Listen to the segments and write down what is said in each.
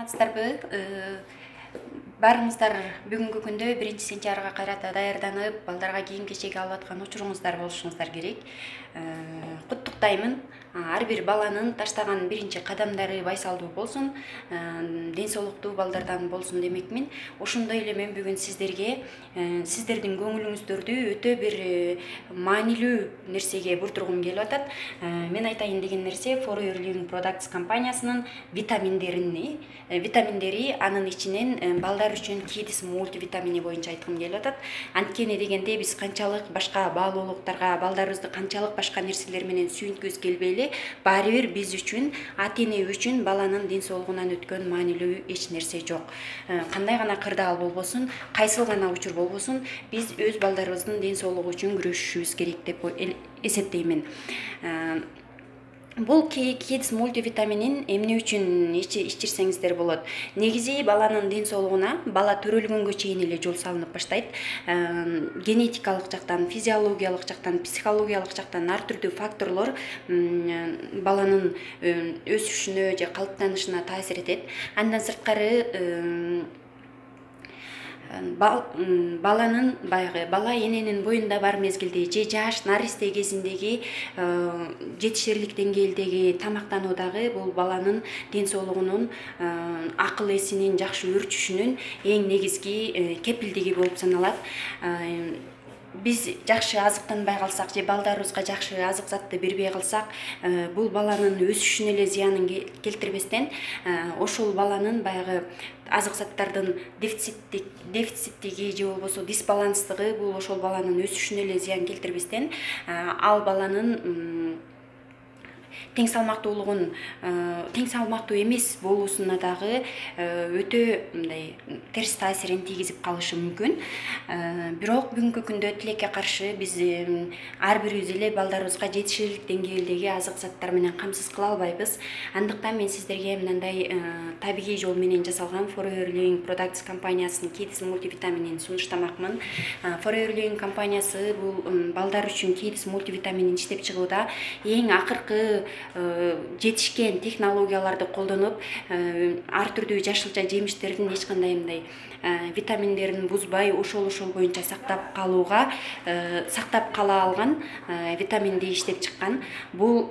саламатсыздарбы? Барыңыздар бүгүнкү күндө 1-сентябрга карата даярданып, балдарга кийим-кечек алып аткан учуруңуздар болушуңуздар керек. Куттуктаймын. Ар бир баланын таштаган биринчи кадамдары байсалдуу болсун, ден соолуктуу балдардан болсун демекмин. Ошондой эле мен бүгүн сиздерге сиздердин көңүлүңүздөрдү өтө бир маанилүү нерсеге буртургум келип атат. Мен айтайын деген нерсе Forever Living Products компаниясынын витаминдери, анын ичинен балдар үчүн Kids мультивитамини боюнча айткым келип атат. Анткени дегенде биз канчалык башка баалуулуктарга, балдарыбызды канчалык башка нерселер менен сүйүнткүбүз келбейли, баары бир биз үчүн, ата-эне үчүн баланын ден соолугунан өткөн маанилүү эч нерсе жок. Кандай гана кырдаал болбосун, кайсыл гана учур болбосун, биз өз балдарыбыздын ден соолугу үчүн күрөшүшүбүз керек деп эсептеймин. Бул Kids мультивитаминин эмне үчүн ичирсеңиздер болот. Негизи баланын ден соолугуна бала төрөлгөнгө чейин эле жол салынып баштайт. Генетикалык жактан, физиологиялык жактан, психологиялык жактан ар түрдүү факторлор баланын өсүшүнө же калыптанышына таасир этет. Андан сырткары баланын бала эненин боюнда бар мезгилде же жаш наристе кезиндеги жетишерлик деңгээлдеги тамактануудагы бул баланын ден соолугунун, акыл эсинин жакшы өрчүшүнүн эң негизги кепилдиги болуп саналат. Биз жакшы азыктанбай калсак же балдарыбызга жакшы азык затты бербей калсак, бул баланын өсүшүнө эле зыянын келтирбестен, ошол баланын баягы азык заттардын дефициттиги же болбосо дисбаланстыгы бул ошол баланын өсүшүнө эле зыян келтирбестен, ал баланын тең салмактуу эмес болуусуна дагы өтө мындай терс таасирин тийгизип калышы мүмкүн. Бирок бүгүнкү күндө тилекке каршы биз ар бирибиз эле балдарыбызга жетишерлик деңгээлдеги азык заттар менен камсыз кыла албайбыз. Андыктан мен сиздерге мындай табигый жол менен жасалган Forever Living Products компаниясынын Kids мультивитаминин сунуштамакмын. Forever Living компаниясы бул балдар үчүн Kids мультивитаминин иштеп чыгууда эң акыркы жетишкен технологияларды колдонуп, ар түрдүү жашылча жемиштердин эч кандай мындай витаминдерин бузбай, ошол боюнча сактап кала алган витаминди иштеп чыккан. Бул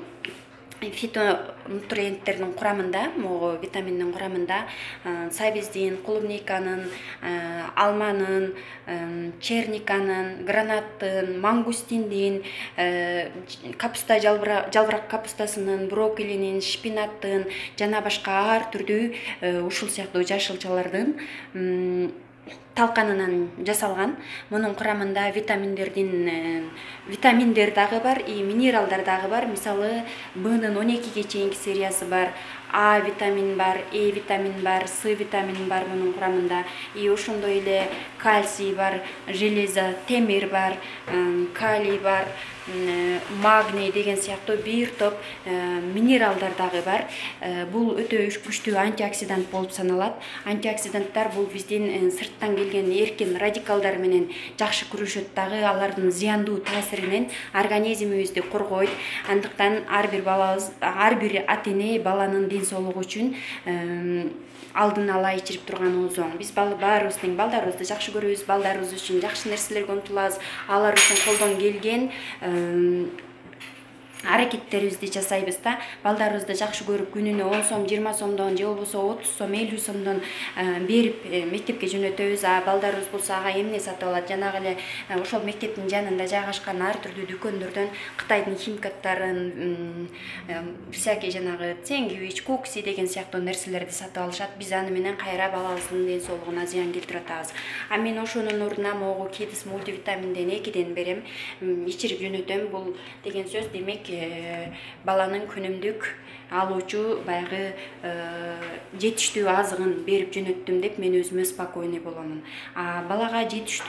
фитонутриенттердин курамында, могу витаминдин курамында сабиздин, клубниканын, алманын, черниканын, гранаттын, мангустиндин, капуста жалбырак капустасынын, брокколинин, шпинаттын жана башка ар түрдүү ушул сыяктуу жашылчалардын талканынан жасалган. Мунун курамында витаминдер дагы бар, минералдар дагы бар. Мисалы, Бнын 12ге чейинки сериясы бар, А витамин бар, Е витамин бар, С витамин бар мунун курамында. Ошондой эле кальций бар, железо, темир бар, калий бар, магний деген сыяктуу бир топ минералдар дагы бар. Бул өтө күчтүү антиоксидант болуп саналат. Антиоксиданттар бул биздин сырттан келген эркин радикалдар менен жакшы күрөшөт дагы, алардын зыяндуу таасиринен организмибизди коргойт. Андыктан ар бир ата-эне баланын ден соолугу үчүн алдын ала ичирип турганыбыз оң. Биз баарыбыз балдарыбызды жакшы көрөбүз, балдарыбыз үчүн жакшы нерселерге умтулабыз, алар үчүн колдон келген аракеттерибизди жасайбыз да. Балдарыбызды жакшы көрүп, күнүнө 10 сом, 20 сомдон же болбосо 30 сом, 50 сомдон берип мектепке жөнөтөбүз. Балдарыбыз болсо ага эмне сатып алат? Жанагы эле ошол мектептин жанында жайгашкан ар түрдүү дүкөндөрдөн Кытайдын химкаттарын, всякий жанагы сэндвич, кукси деген сыяктуу нерселерди сатып алышат. Биз аны менен кайра балабыздын ден соолугуна зыян келтирип атабыз. Мен ошонун ордуна могу Kids мультивитаминден 2ден берем, ичирип жөнөтөм. Бул деген сөз демек баланын күнүмдүк алуучу баягы жетиштүү азыгын берип жөнөттүм деп мен өзүмө спокойный боломун. Балага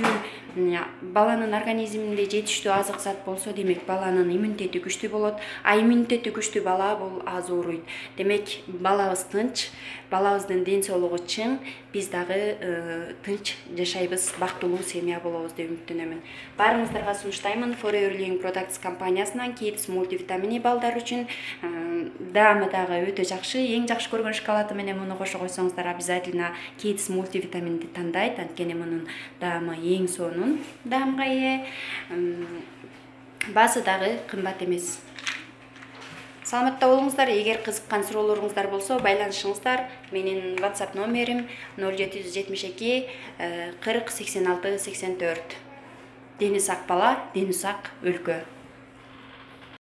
баланын организминде жетиштүү азык зат болсо, демек баланын иммунитети күчтүү болот. Иммунитети күчтүү бала бул аз ооруйт. Демек балабыз тынч, балабыздын ден соолугу чың, биз дагы тынч жашайбыз, бактылуу семья болобуз деп үмүттөнөмүн. Баарыңыздарга сунуштаймын Forever Living Products компаниясынан Kids мультивитамини балдар үчүн даамы дагы өтө жакшы. Эң жакшы көргөн шоколаты менен муну кошо койсоңуздар обязательно Kids мультивитаминди тандайт, анткени мунун даамы эң сонун даамга ээ. Баасы дагы кымбат эмес. Саламатта болуңуздар. Эгер кызыккан суроолоруңуздар болсо, байланышыңыздар. Менин WhatsApp номерим 0772 40 86 84. Дени сак бала, дени сак өлкө.